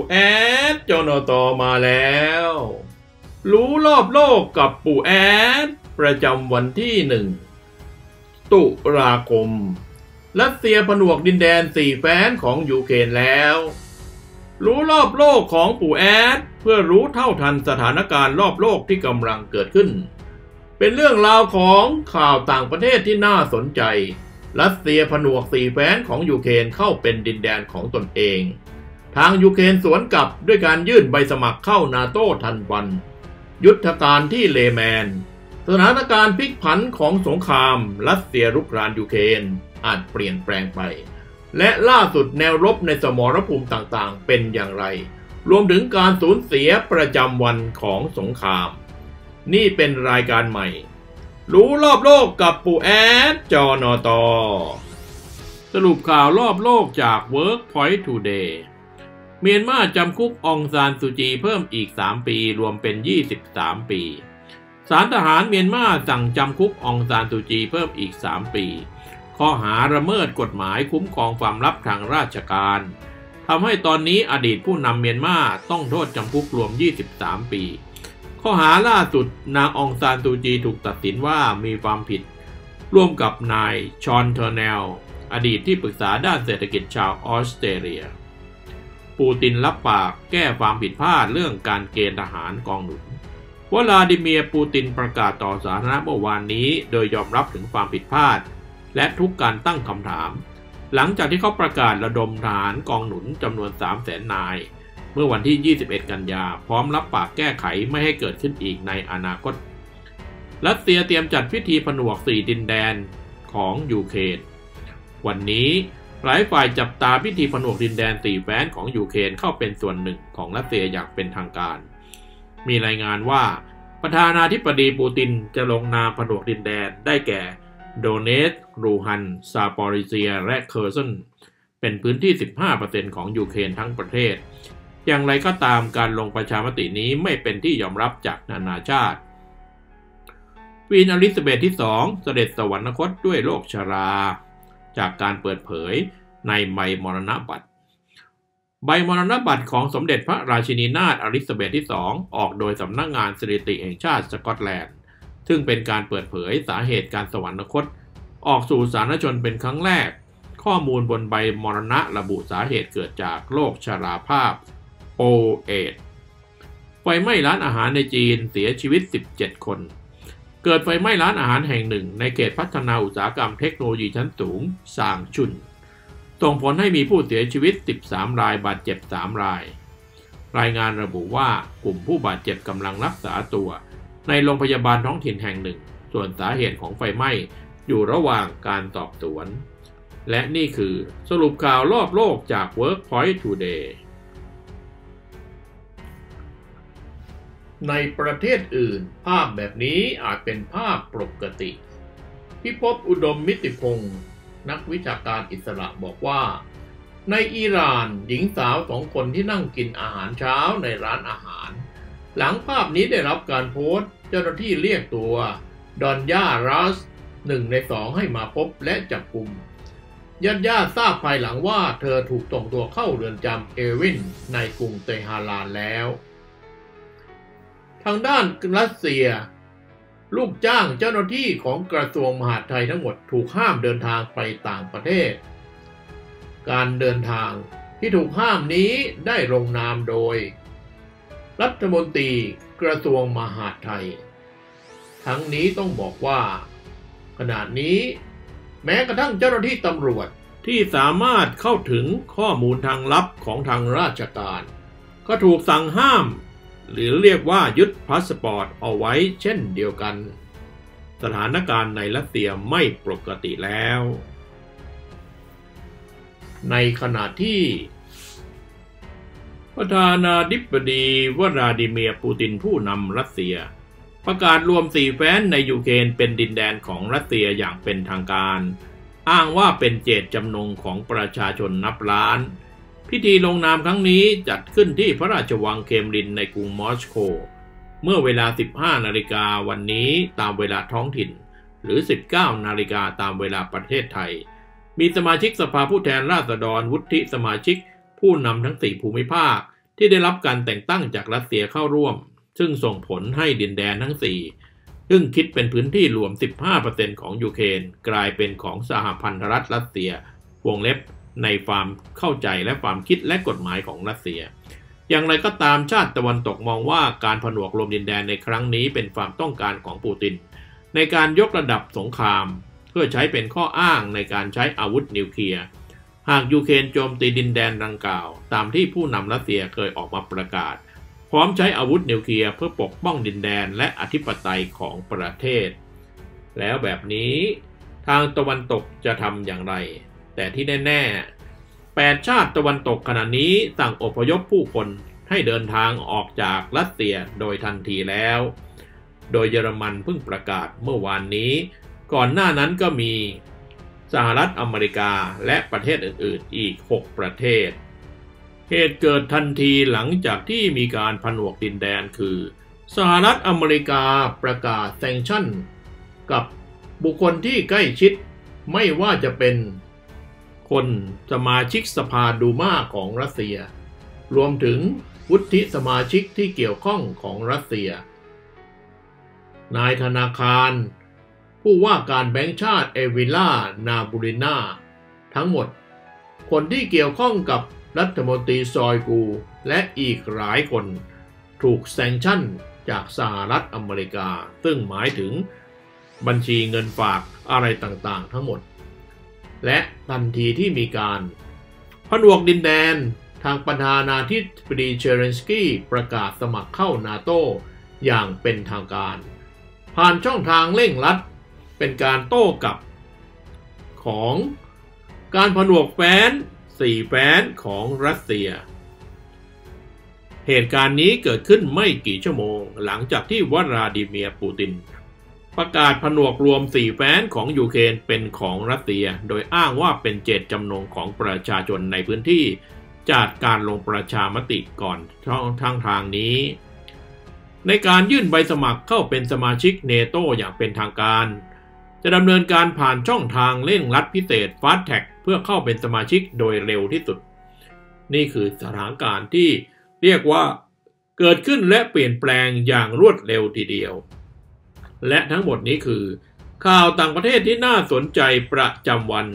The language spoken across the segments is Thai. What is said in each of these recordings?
แอดจนตมาแล้วรู้รอบโลกกับปู่แอดประจำวันที่1 ตุลาคมรัสเซียผนวกดินแดน4แคว้นของยูเครนแล้วรู้รอบโลกของปู่แอดเพื่อรู้เท่าทันสถานการณ์รอบโลกที่กำลังเกิดขึ้นเป็นเรื่องราวของข่าวต่างประเทศที่น่าสนใจรัสเซียผนวก4แคว้นของยูเครนเข้าเป็นดินแดนของตนเองทางยูเครนสวนกลับด้วยการยื่นใบสมัครเข้านาโต้ทันวันยุทธการที่เลแมนสถานการณ์พลิกผันของสงครามรัสเซียรุกรานยูเครนอาจเปลี่ยนแปลงไปและล่าสุดแนวรบในสมรภูมิต่างๆเป็นอย่างไรรวมถึงการสูญเสียประจำวันของสงครามนี่เป็นรายการใหม่รู้รอบโลกกับปู่แอดจนต.สรุปข่าวรอบโลกจาก Workpoint Today เมียนมาจำคุกองซานซูจีเพิ่มอีก3 ปีรวมเป็น23 ปีศาลทหารเมียนมาสั่งจำคุกองซานซูจีเพิ่มอีก3 ปีข้อหาละเมิดกฎหมายคุ้มครองความลับทางราชการทำให้ตอนนี้อดีตผู้นำเมียนมาต้องโทษจำคุกรวม23 ปีข้อหาล่าสุดนางองซานซูจีถูกตัดสินว่ามีความผิดร่วมกับนายชอนเทอร์เนลอดีตที่ปรึกษาด้านเศรษฐกิจชาวออสเตรเลียปูตินรับปากแก้ความผิดพลาดเรื่องการเกณฑ์ทหารกองหนุนวลาดิเมียร์ปูตินประกาศต่อสาธารณะเมื่อวานนี้โดยยอมรับถึงความผิดพลาดและทุกการตั้งคำถามหลังจากที่เขาประกาศระดมทหารกองหนุนจำนวน 300,000 นายเมื่อวันที่ 21 กันยาพร้อมรับปากแก้ไขไม่ให้เกิดขึ้นอีกในอนาคตรัสเซียเตรียมจัดพิธีผนวก4ดินแดนของยูเครนวันนี้หลายฝ่ายจับตาพิธีผนวกดินแดน4แคว้นของยูเครนเข้าเป็นส่วนหนึ่งของรัสเซียอย่างเป็นทางการมีรายงานว่าประธานาธิบดีปูตินจะลงนามผนวกดินแดนได้แก่โดเนตส์ลูฮันซาปอริเซียและเคอร์ซันเป็นพื้นที่ 15% ของยูเครนทั้งประเทศอย่างไรก็ตามการลงประชามตินี้ไม่เป็นที่ยอมรับจากนานาชาติควีนอลิซาเบธที่ 2เสด็จสวรรคตด้วยโรคชราจากการเปิดเผยในใบมรณบัตรใบมรณบัตรของสมเด็จพระราชินีนาถอลิซาเบธที่ 2ออกโดยสำนักงานสถิติแห่งชาติสกอตแลนด์ซึ่งเป็นการเปิดเผยสาเหตุการสวรรคตออกสู่สาธารณชนเป็นครั้งแรกข้อมูลบนใบมรณะระบุสาเหตุเกิดจากโรคชราภาพโอเอดไฟไหม้ร้านอาหารในจีนเสียชีวิต17 คนเกิดไฟไหม้ร้านอาหารแห่งหนึ่งในเขตพัฒนาอุตสาหกรรมเทคโนโลยีชั้นสูงซางชุนส่งผลให้มีผู้เสียชีวิต13 รายบาดเจ็บ3 รายรายงานระบุว่ากลุ่มผู้บาดเจ็บกำลังรักษาตัวในโรงพยาบาลท้องถิ่นแห่งหนึ่งส่วนสาเหตุของไฟไหม้อยู่ระหว่างการสอบสวนและนี่คือสรุปข่าวรอบโลกจาก Workpoint Today ในประเทศอื่นภาพแบบนี้อาจเป็นภาพปกติพิภพอุดมมิติพงศ์นักวิชาการอิสระบอกว่าในอิหร่านหญิงสาว2 คนที่นั่งกินอาหารเช้าในร้านอาหารหลังภาพนี้ได้รับการโพสต์เจ้าหน้าที่เรียกตัวดอนย่ารัส1 ใน 2ให้มาพบและจับกุมญาติทราบภายหลังว่าเธอถูกส่งตัวเข้าเรือนจำเอวินในกรุงเตหะรานแล้วทางด้านรัสเซียลูกจ้างเจ้าหน้าที่ของกระทรวงมหาดไทยทั้งหมดถูกห้ามเดินทางไปต่างประเทศการเดินทางที่ถูกห้ามนี้ได้ลงนามโดยรัฐมนตรีกระทรวงมหาดไทยทั้งนี้ต้องบอกว่าขณะนี้แม้กระทั่งเจ้าหน้าที่ตำรวจที่สามารถเข้าถึงข้อมูลทางลับของทางราชการก็ถูกสั่งห้ามหรือเรียกว่ายึดพาสปอร์ตเอาไว้เช่นเดียวกันสถานการณ์ในรัสเซียไม่ปกติแล้วในขณะที่ประธานาธิบดีวลาดิเมียร์ปูตินผู้นำรัสเซียประกาศรวม4แคว้นในยูเครนเป็นดินแดนของรัสเซียอย่างเป็นทางการอ้างว่าเป็นเจตจำนงของประชาชนนับล้านพิธีลงนามครั้งนี้จัดขึ้นที่พระราชวังเคมรินในกรุงมอสโกเมื่อเวลา 15 นาฬิกาวันนี้ตามเวลาท้องถิ่นหรือ 19 นาฬิกาตามเวลาประเทศไทยมีสมาชิกสภาผู้แทนราษฎรวุฒิสมาชิกผู้นำทั้ง4ภูมิภาคที่ได้รับการแต่งตั้งจากรัสเซียเข้าร่วมซึ่งส่งผลให้ดินแดนทั้ง4ซึ่งคิดเป็นพื้นที่รวม 15% ของยูเครนกลายเป็นของสหพันธรัฐรัสเซียวงเล็บในความเข้าใจและความคิดและกฎหมายของรัสเซียอย่างไรก็ตามชาติตะวันตกมองว่าการผนวกรวมดินแดนในครั้งนี้เป็นความต้องการของปูตินในการยกระดับสงครามเพื่อใช้เป็นข้ออ้างในการใช้อาวุธนิวเคลียร์หากยูเครนโจมตีดินแดนดังกล่าวตามที่ผู้นำรัสเซียเคยออกมาประกาศพร้อมใช้อาวุธนิวเคลียร์เพื่อปกป้องดินแดนและอธิปไตยของประเทศแล้วแบบนี้ทางตะวันตกจะทำอย่างไรแต่ที่แน่ๆ8ชาติตะวันตกขณะนี้สั่งอพยพผู้คนให้เดินทางออกจากรัสเซียโดยทันทีแล้วโดยเยอรมันเพิ่งประกาศเมื่อวานนี้ก่อนหน้านั้นก็มีสหรัฐอเมริกาและประเทศอื่นๆอีก6ประเทศเหตุเกิดทันทีหลังจากที่มีการผนวกดินแดนคือสหรัฐอเมริกาประกาศแซงชั่นกับบุคคลที่ใกล้ชิดไม่ว่าจะเป็นคนสมาชิกสภาดูม่าของรัสเซียรวมถึงวุฒิสมาชิกที่เกี่ยวข้องของรัสเซียนายธนาคารผู้ว่าการแบงก์ชาติเอวิล่านาบูรินาทั้งหมดคนที่เกี่ยวข้องกับรัฐมนตรีซอยกูและอีกหลายคนถูกแซงชั่นจากสหรัฐอเมริกาซึ่งหมายถึงบัญชีเงินฝากอะไรต่างๆทั้งหมดและทันทีที่มีการผนวกดินแดนทางประธานาธิบดีเชเลนสกี้ประกาศสมัครเข้านาโต้อย่างเป็นทางการผ่านช่องทางเร่งรัดเป็นการโต้กลับของการผนวกแฟ้น4แฟ้นของรัสเซียเหตุการณ์นี้เกิดขึ้นไม่กี่ชั่วโมงหลังจากที่วลาดิเมียร์ปูตินประกาศผนวกรวม4แฟ้นของยูเครนเป็นของรัสเซียโดยอ้างว่าเป็นเจตจำนงของประชาชนในพื้นที่จากการลงประชามติก่อนทางนี้ในการยื่นใบสมัครเข้าเป็นสมาชิกเนโตอย่างเป็นทางการจะดำเนินการผ่านช่องทางเร่งรัดพิเศษ Fast Track เพื่อเข้าเป็นสมาชิกโดยเร็วที่สุดนี่คือสถานการณ์ที่เรียกว่าเกิดขึ้นและเปลี่ยนแปลงอย่างรวดเร็วทีเดียวและทั้งหมดนี้คือข่าวต่างประเทศที่น่าสนใจประจำวัน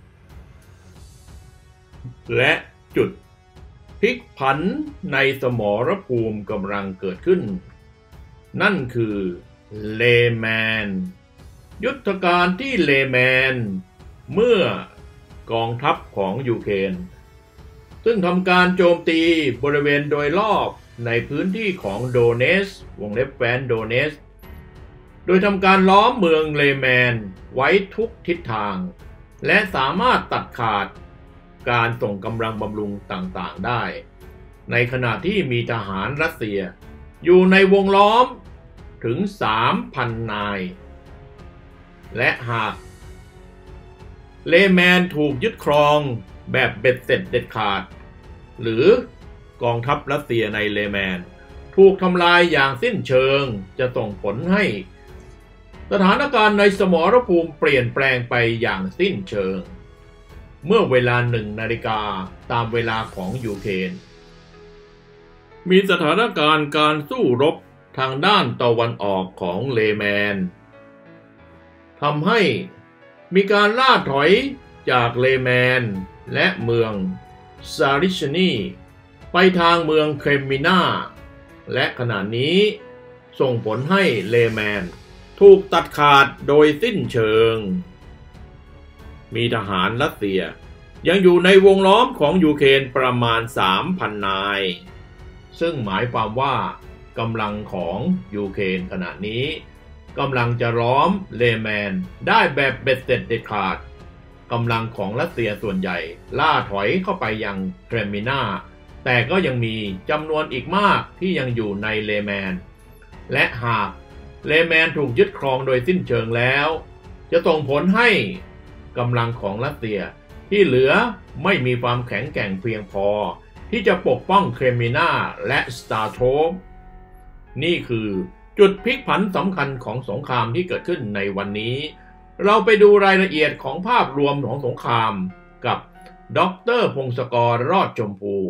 และจุดพลิกผันในสมรภูมิกำลังเกิดขึ้นนั่นคือเลแมนยุทธการที่เลแมนเมื่อกองทัพของยูเครนซึ่งทำการโจมตีบริเวณโดยรอบในพื้นที่ของโดเนสวงเล็บแฟนโดเนสโดยทำการล้อมเมืองเลแมนไว้ทุกทิศทางและสามารถตัดขาดการส่งกำลังบำรุงต่างๆได้ในขณะที่มีทหารรัสเซียอยู่ในวงล้อมถึง 3,000 นายและหากเลแมนถูกยึดครองแบบเบ็ดเสร็จเด็ดขาดหรือกองทัพรัสเซียในเลแมนถูกทำลายอย่างสิ้นเชิงจะส่งผลให้สถานการณ์ในสมรภูมิเปลี่ยนแปลงไปอย่างสิ้นเชิงเมื่อเวลา1 นาฬิกาตามเวลาของยูเครนมีสถานการณ์การสู้รบทางด้านตะวันออกของเลแมนทำให้มีการล่าถอยจากเลแมนและเมืองซาริชนีไปทางเมืองเครมินาและขณะนี้ส่งผลให้เลแมนถูกตัดขาดโดยสิ้นเชิงมีทหารรัสเซียยังอยู่ในวงล้อมของยูเครนประมาณ 3,000 นายซึ่งหมายความว่ากำลังของยูเครนขณะนี้กำลังจะล้อมเลแมนได้แบบเบ็ดเสร็จเด็ดขาดกำลังของรัสเซียส่วนใหญ่ล่าถอยเข้าไปยังเครมินาแต่ก็ยังมีจำนวนอีกมากที่ยังอยู่ในเลแมนและหากเลแมนถูกยึดครองโดยสิ้นเชิงแล้วจะส่งผลให้กำลังของรัสเซียที่เหลือไม่มีความแข็งแกร่งเพียงพอที่จะปกป้องเครมินาและสตาร์โทมนี่คือจุดพลิกผันสำคัญของสงครามที่เกิดขึ้นในวันนี้เราไปดูรายละเอียดของภาพรวมของสงครามกับดร.พงศกรรอดชมพู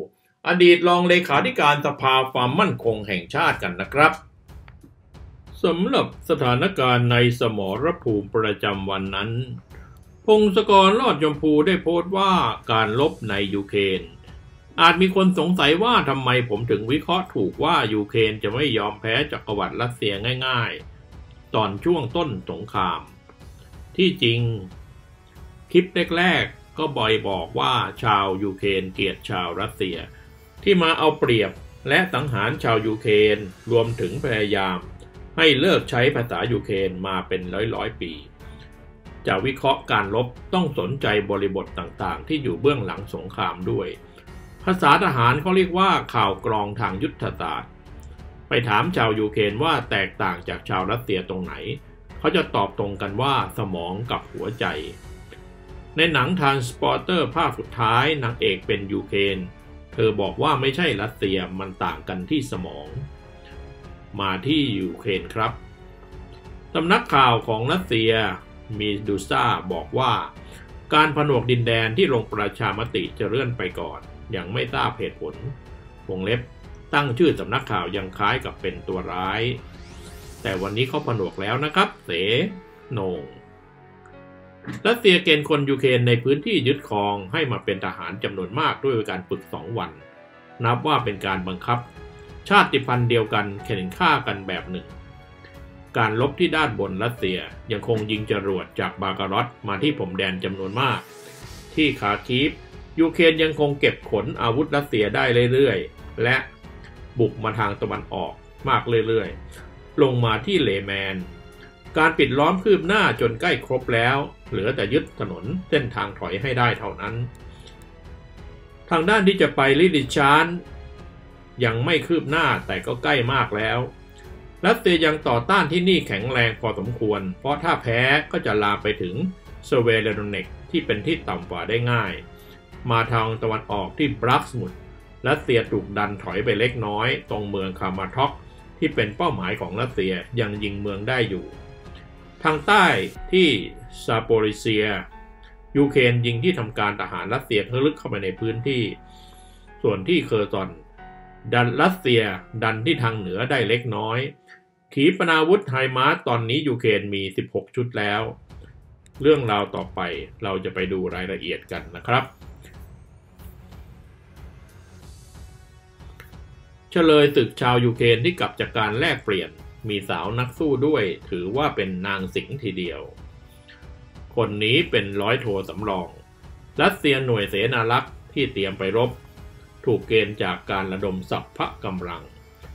อดีตรองเลขาธิการสภาความมั่นคงแห่งชาติกันนะครับสำหรับสถานการณ์ในสมรภูมิประจำวันนั้นพงศกร รอดชมพูได้โพสต์ว่าการรบในยูเครนอาจมีคนสงสัยว่าทำไมผมถึงวิเคราะห์ถูกว่ายูเครนจะไม่ยอมแพ้จักรวรรดิรัสเซียง่ายๆตอนช่วงต้นสงครามที่จริงคลิปแรกๆก็บอกว่าชาวยูเครนเกลียดชาวรัสเซียที่มาเอาเปรียบและสังหารชาวยูเครนรวมถึงพยายามให้เลิกใช้ภาษายูเครนมาเป็นร้อยปีจะวิเคราะห์การรบต้องสนใจบริบทต่างๆที่อยู่เบื้องหลังสงครามด้วยภาษาทหารเขาเรียกว่าข่าวกรองทางยุทธศาสตร์ไปถามชาวยูเครนว่าแตกต่างจากชาวรัสเซียตรงไหนเขาจะตอบตรงกันว่าสมองกับหัวใจในหนัง Transporter ภาคสุดท้ายนางเอกเป็นยูเครนเธอบอกว่าไม่ใช่รัสเซียมันต่างกันที่สมองมาที่ยูเครนครับสำนักข่าวของรัสเซียมีดูซ่าบอกว่าการผนวกดินแดนที่ลงประชามติจะเลื่อนไปก่อนยังไม่ทราบเหตุผลวงเล็บตั้งชื่อสำนักข่าวยังคล้ายกับเป็นตัวร้ายแต่วันนี้เขาผนวกแล้วนะครับเสโหน่งรัสเซียเกณฑ์คนยูเครนในพื้นที่ยึดครองให้มาเป็นทหารจำนวนมากด้วยการฝึก2 วันนับว่าเป็นการบังคับชาติพันธุ์เดียวกันแข่งฆ่ากันแบบหนึ่งการลบที่ด้านบนรัสเซียยังคงยิงจรวดจากบาการอตมาที่พรมแดนจำนวนมากที่คาคีฟยูเครนยังคงเก็บขนอาวุธรัสเซียได้เรื่อยๆและบุกมาทางตะวันออกมากเรื่อยๆลงมาที่เลแมนการปิดล้อมคืบหน้าจนใกล้ครบแล้วเหลือแต่ยึดถนนเส้นทางถอยให้ได้เท่านั้นทางด้านที่จะไปลิดิชานยังไม่คืบหน้าแต่ก็ใกล้มากแล้วรัสเซียยังต่อต้านที่นี่แข็งแรงพอสมควรเพราะถ้าแพ้ก็จะลามไปถึงเซเวโรโดเนกที่เป็นที่ต่ำกว่าได้ง่ายมาทางตะวันออกที่บรักสมุดรัสเซียถูกดันถอยไปเล็กน้อยตรงเมืองคามาท็อกที่เป็นเป้าหมายของรัสเซียยังยิงเมืองได้อยู่ทางใต้ที่ซาโปริเซียยูเครนยิงที่ทำการทหารรัสเซียทะลึกเข้าไปในพื้นที่ส่วนที่เคอร์ซอนดันรัสเซียดันที่ทางเหนือได้เล็กน้อยขีปนาวุธไฮมาร์สตอนนี้ยูเครนมี16 ชุดแล้วเรื่องราวต่อไปเราจะไปดูรายละเอียดกันนะครับเฉลยศึกชาวยูเครนที่กลับจากการแลกเปลี่ยนมีสาวนักสู้ด้วยถือว่าเป็นนางสิงห์ทีเดียวคนนี้เป็นร้อยโทสำรองรัสเซียหน่วยเสนารักษ์ที่เตรียมไปรบถูกเกณฑ์จากการระดมสัพพะกำลัง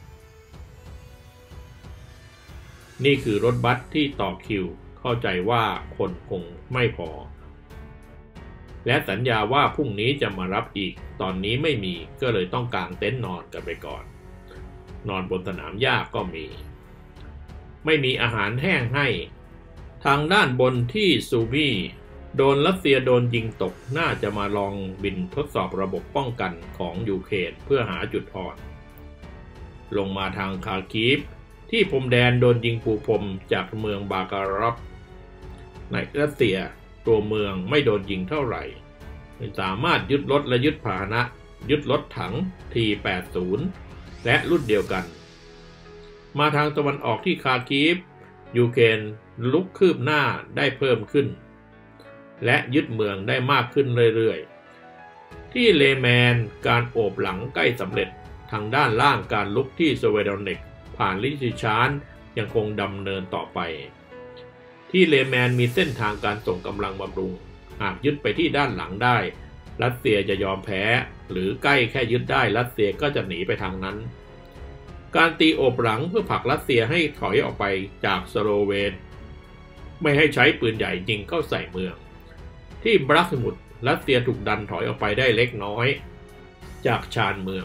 นี่คือรถบัสที่ต่อคิวเข้าใจว่าคนคงไม่พอและสัญญาว่าพรุ่งนี้จะมารับอีกตอนนี้ไม่มีก็เลยต้องกางเต็นท์นอนกันไปก่อนนอนบนสนามหญ้าก็มีไม่มีอาหารแห้งให้ทางด้านบนที่ซูบี้โดนรัสเซียโดนยิงตกน่าจะมาลองบินทดสอบระบบป้องกันของยูเครนเพื่อหาจุดอ่อนลงมาทางคาคีฟที่พรมแดนโดนยิงปูพรมจากเมืองบาการอฟในรัสเซียตัวเมืองไม่โดนยิงเท่าไหร่สามารถยึดรถและยึดพาหนะยึดรถถัง T-80 และรุ่นเดียวกันมาทางตะวันออกที่คาคีฟยูเครนลุกคืบหน้าได้เพิ่มขึ้นและยึดเมืองได้มากขึ้นเรื่อยๆที่เลแมนการโอบหลังใกล้สำเร็จทางด้านล่างการลุกที่สเวโดเนกผ่านลิซิชานยังคงดำเนินต่อไปที่เลแมนมีเส้นทางการส่งกำลังบำรุงหากยึดไปที่ด้านหลังได้รัสเซียจะยอมแพ้หรือใกล้แค่ยึดได้รัสเซียก็จะหนีไปทางนั้นการตีโอบหลังเพื่อผลักรัสเซียให้ถอยออกไปจากสโลเวนไม่ให้ใช้ปืนใหญ่ยิงเข้าใส่เมืองที่บรักสมุดรัสเซียถูกดันถอยออกไปได้เล็กน้อยจากชานเมือง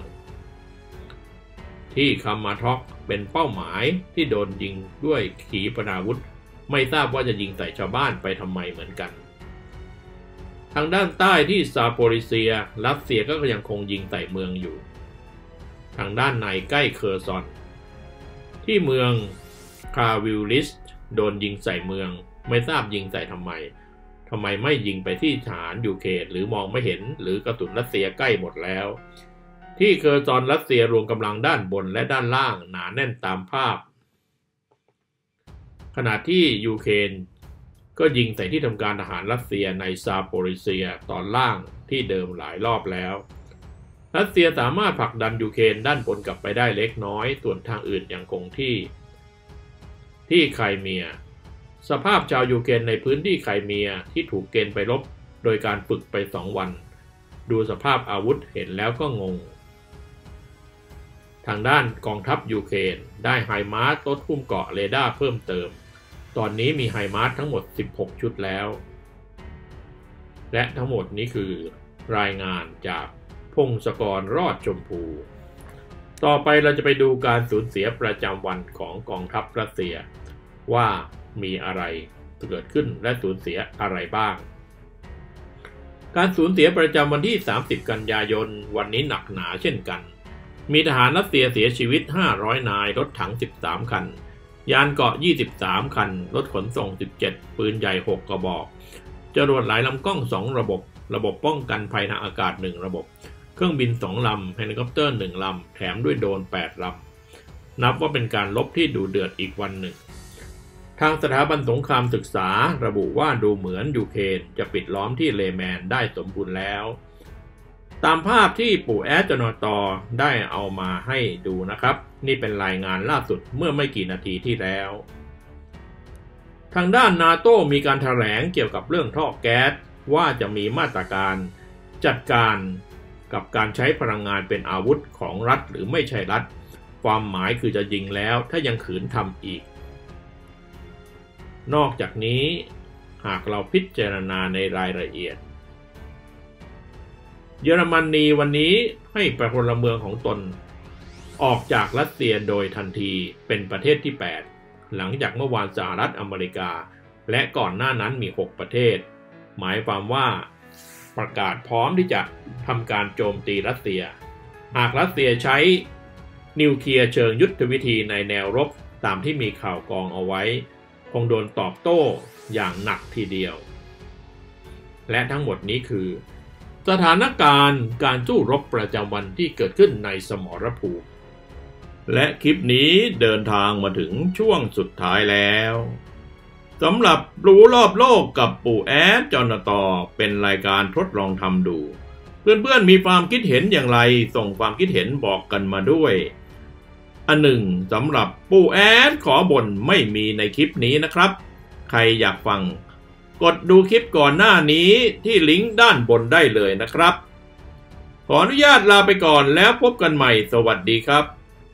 ที่คามาท็อกเป็นเป้าหมายที่โดนยิงด้วยขีปนาวุธไม่ทราบว่าจะยิงใส่ชาวบ้านไปทำไมเหมือนกันทางด้านใต้ที่ซาโปริเซียรัสเซียก็ยังคงยิงใส่เมืองอยู่ทางด้านในใกล้เคอร์ซอนที่เมืองคาวิลลิสโดนยิงใส่เมืองไม่ทราบยิงใส่ทำไมไม่ยิงไปที่ฐานยูเครนหรือมองไม่เห็นหรือกระสุนรัสเซียใกล้หมดแล้วที่เคอร์ซอนรัสเซียรวมกำลังด้านบนและด้านล่างหนาแน่นตามภาพขณะที่ยูเครนก็ยิงใส่ที่ทำการทหารรัสเซียในซาโปริเซียตอนล่างที่เดิมหลายรอบแล้วรัสเซียสามารถผลักดันยูเครนด้านบนกลับไปได้เล็กน้อยส่วนทางอื่นยังคงที่ไครเมียสภาพชาวยูเครนในพื้นที่ไครเมียที่ถูกเกณฑ์ไปรบโดยการฝึกไป2 วันดูสภาพอาวุธเห็นแล้วก็งงทางด้านกองทัพยูเครนได้ไฮมาร์สรถหุ้มเกราะเรดาร์เพิ่มเติมตอนนี้มีไฮมาร์สทั้งหมด16 ชุดแล้วและทั้งหมดนี้คือรายงานจากพงศกรรอดชมพูต่อไปเราจะไปดูการสูญเสียประจำวันของกองทัพรัสเซียว่ามีอะไรเกิดขึ้นและสูญเสียอะไรบ้างการสูญเสียประจำวันที่30 กันยายนวันนี้หนักหนาเช่นกันมีทหารรัสเซียเสียชีวิต500 นายรถถัง13 คันยานเกราะ23 คันรถขนส่ง17ปืนใหญ่6 กระบอกจรวดหลายลำกล้อง2 ระบบป้องกันภัยทางอากาศ1 ระบบเครื่องบิน2 ลำเฮลิคอปเตอร์1 ลำแถมด้วยโดรน8 ลำนับว่าเป็นการรบที่ดุเดือดอีกวันหนึ่งทางสถาบันสงครามศึกษาระบุว่าดูเหมือนยูเครนจะปิดล้อมที่เลแมนได้สมบูรณ์แล้วตามภาพที่ปู่แอดจนตได้เอามาให้ดูนะครับนี่เป็นรายงานล่าสุดเมื่อไม่กี่นาทีที่แล้วทางด้านนาโต้มีการแถลงเกี่ยวกับเรื่องท่อแก๊สว่าจะมีมาตรการจัดการกับการใช้พลังงานเป็นอาวุธของรัฐหรือไม่ใช่รัฐความหมายคือจะยิงแล้วถ้ายังขืนทำอีกนอกจากนี้หากเราพิจารณาในรายละเอียดเยอรมนีวันนี้ให้พลเมืองของตนออกจากรัสเซียโดยทันทีเป็นประเทศที่8หลังจากเมื่อวานสหรัฐอเมริกาและก่อนหน้านั้นมี6 ประเทศหมายความว่าประกาศพร้อมที่จะทำการโจมตีรัสเซียหากรัสเซียใช้นิวเคลียร์เชิงยุทธวิธีในแนวรบตามที่มีข่าวกองเอาไว้คงโดนตอบโต้อย่างหนักทีเดียวและทั้งหมดนี้คือสถานการณ์การสู้รบประจำวันที่เกิดขึ้นในสมรภูมิและคลิปนี้เดินทางมาถึงช่วงสุดท้ายแล้วสำหรับรู้รอบโลกกับปู่แอดจนตเป็นรายการทดลองทำดูเพื่อนๆมีความคิดเห็นอย่างไรส่งความคิดเห็นบอกกันมาด้วยอันหนึ่งสำหรับปู่แอดขอบ่นไม่มีในคลิปนี้นะครับใครอยากฟังกดดูคลิปก่อนหน้านี้ที่ลิงก์ด้านบนได้เลยนะครับขออนุญาตลาไปก่อนแล้วพบกันใหม่สวัสดีครับ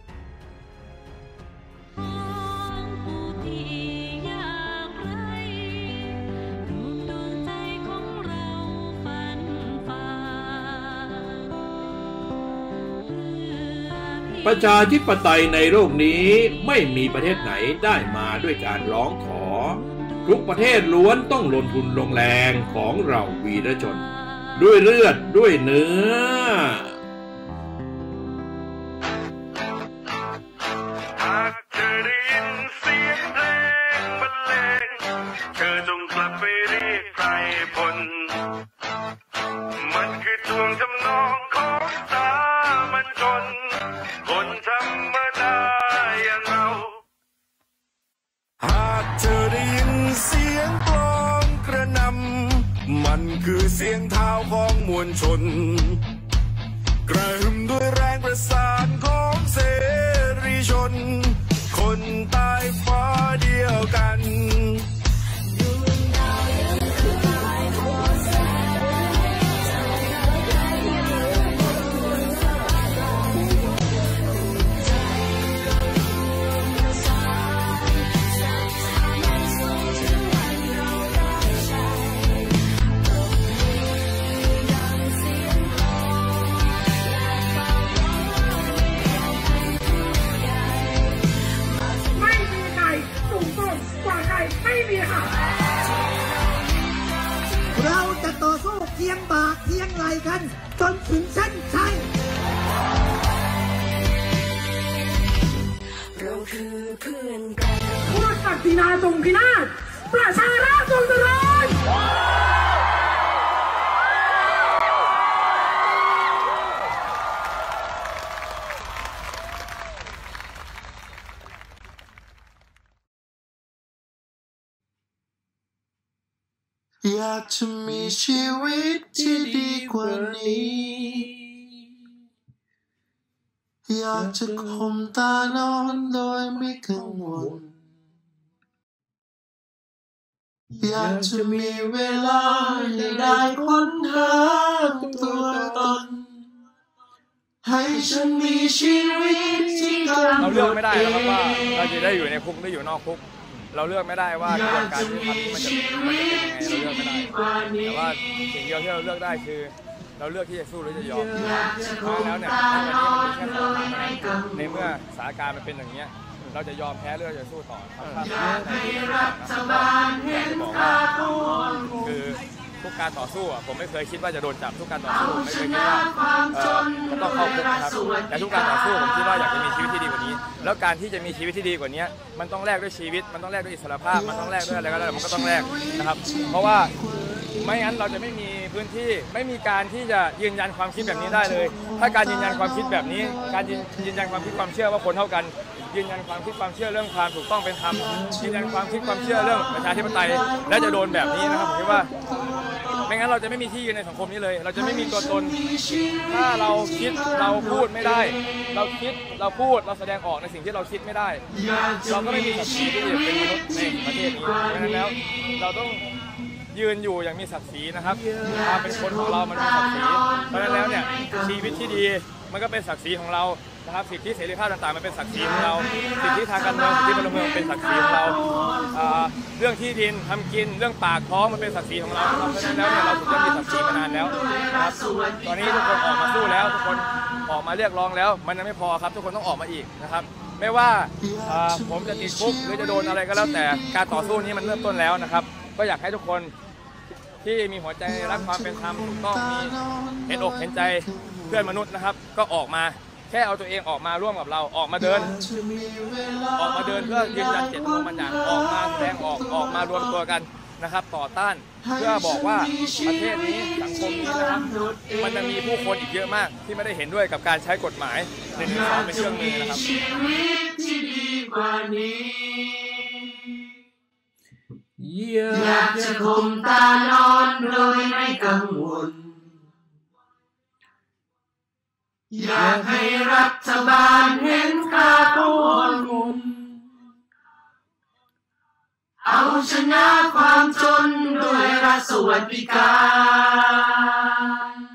ประชาธิปไตยในโลกนี้ไม่มีประเทศไหนได้มาด้วยการร้องขอทุกประเทศล้วนต้องลงทุนลงแรงของเราวีรชนด้วยเลือดด้วยเนื้อหากเธอได้ยินเสียงเพลงบรรเลงเธอจงกลับไปเรียกไพรพลมันคือทวงทำนองของสามัญชนคนธรรมดาอย่างเราหากเธอได้ยินเสียงกลองกระหน่ำมันคือเสียงเท้าของมวลชนกระหึ่มด้วยแรงประสานของเสรีชนคนใต้ฟ้าเดียวกันเราจะต่อสู้เคียงบ่าเคียงไหลกันจนถึงเส้นชัยเราคือเพื่อนกันพวกศักดินาทรงพินาศประชาราษฎร์ทรงเจริญากจะมีชีวิตที่ดีกว่านี้อยากจะข่มตานอนโดยไม่กังวลอยากจะมีเวลาให้ได้ค้นหาตัวตนให้ฉันมีชีวิตที่เราเลือกไม่ได้นะครับว่าเราจะได้อยู่ในคุกหรืออยู่นอกคุกเราเลือกไม่ได้ว่ากระบวนการยุติธรรมมันจะเป็นยังไงเราเลือกไม่ได้แต่ว่าสิ่งเดียวที่เราเลือกได้คือเราเลือกที่จะสู้หรือจะยอมเพราะแล้วเนี่ยวันนี้มันมีแค่สองทางในเมื่อสถานการณ์มันเป็นอย่างนี้เราจะยอมแพ้หรือเราจะสู้ต่อครับคือทุกการต่อสู้ผมไม่เคยคิดว่าจะโดนจับทุกการต่อสู้ไม่เคยคิดว่าจะต้องเข้าคุกนะครับแต่ทุกการต่อสู้ผมคิดว่าอยากจะมีชีวิตที่ดีกว่านี้แล้วการที่จะมีชีวิตที่ดีกว่านี้มันต้องแลกด้วยชีวิตมันต้องแลกด้วยอิสรภาพมันต้องแลกด้วยอะไรก็แล้วมันก็ต้องแลกนะครับเพราะว่าไม่งั้นเราจะไม่มีพื้นที่ไม่มีการที่จะยืนยันความคิดแบบนี้ได้เลยถ้าการยืนยันความคิดแบบนี้การยืนยันความคิดความเชื่อว่าคนเท่ากันยืนยันความคิดความเชื่อเรื่องความถูกต้องเป็นธรรมยืนยันความคิดความเชื่อเรื่องประชาธิปไตยและจะโดนแบบนี้นะครับผมคิดว่าไม่งั้นเราจะไม่มีที่ยืนในสังคมนี้เลยเราจะไม่มีตัวตนถ้าเราคิดเราพูดไม่ได้เราคิดเราพูดเราแสดงออกในสิ่งที่เราคิดไม่ได้เราก็ไม่มีศักดิ์ศรีที่จะเป็นมนุษย์ในประเทศนี้เพราะฉะนั้นแล้วเราต้องยืนอยู่อย่างมีศักดิ์ศรีนะครับความเป็นคนของเรามันมีศักดิ์ศรีเพราะฉะนั้นแล้วเนี่ยชีวิตที่ดีมันก็เป็นศักดิ์ศรีของเรานะครับสิทธิเสรีภาพต่างๆมันเป็นศักดิ์ศรีของเราสิทธิทางการเมืองสิทธิพลเมืองเป็นศักดิ์ศรีของเราเรื่องที่ดินทำกินเรื่องปากท้องมันเป็นศักดิ์ศรีของเราเพราะฉะนั้นแล้วเนี่ยเราถูกต้องมีศักดิ์ศรีมานานแล้วนะครับตอนนี้ทุกคนออกมาสู้แล้วทุกคนออกมาเรียกร้องแล้วมันยังไม่พอครับทุกคนต้องออกมาอีกนะครับไม่ว่าผมจะติดคุกหรือจะโดนอะไรก็แล้วแต่การต่อสู้นี้มันเริ่มต้นแล้วนะครับก็อยากให้ทุกคนที่มีหัวใจรักความเป็นธรรมถูกต้องมีเห็นอกเห็นใจเพื่อนมนุษย์นะครับก็ออกมาแค่เอาตัวเองออกมาร่วมกับเราออกมาเดินเพื่อยืนยันเจตจำนงบางอย่างออกมาแสดงออกมารวมตัวกันนะครับต่อต้านเพื่อบอกว่าประเทศนี้สังคมนี้นะครับมันจะมีผู้คนอีกเยอะมากที่ไม่ได้เห็นด้วยกับการใช้กฎหมาย112เป็นเครื่องมือนะครับชีวิตที่ดีกว่านี้อยากจะข่มตานอนโดยไม่กังวลอยากให้รัฐบาลเห็นค่าของคนเอาชนะความจนด้วยรัฐสวัสดิการ